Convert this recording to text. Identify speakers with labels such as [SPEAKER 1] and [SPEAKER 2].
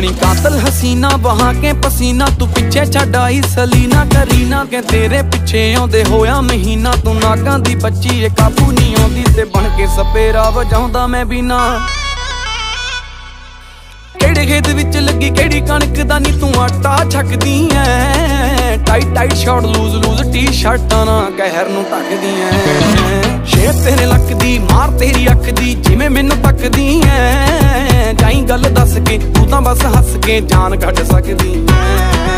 [SPEAKER 1] बनी कातल हसीना बहा के पसीना, तू पिछे छड्ड आई सलीना करीना के तेरे पिछे आउंदे होया महीना। तू नागां दी बच्ची ए काबू नहीं आउंदी ते बन के सपेरा वजाउंदा मैं बिना। केड़े खेत विच लगी केड़ी कणक दा नी तू आटा छकदी ऐ। Tight tight short loose loose T शर्टां ना कहर नूं ढकदी ऐ। शेर तेरे लक दी मार तेरी अख दी जिवें मैनूं तकदी ऐ। जाई गल दस के तू तां बस हस के जान कढ सकदी ऐ।